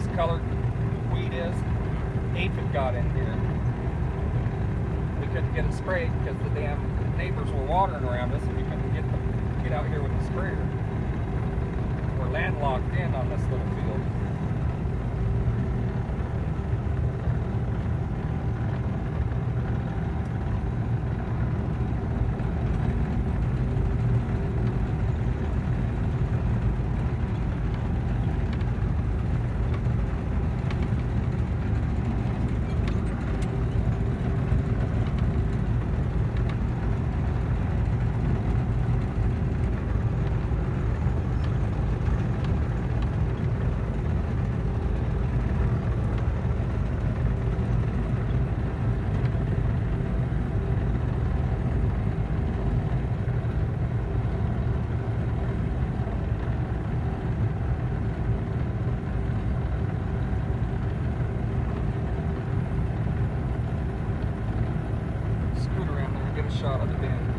this color weed is, aphid got in here. We couldn't get it sprayed because the damn neighbors were watering around us, and we couldn't get out here with the sprayer. We're landlocked in on this little field. Scoot around there and get a shot of the bend.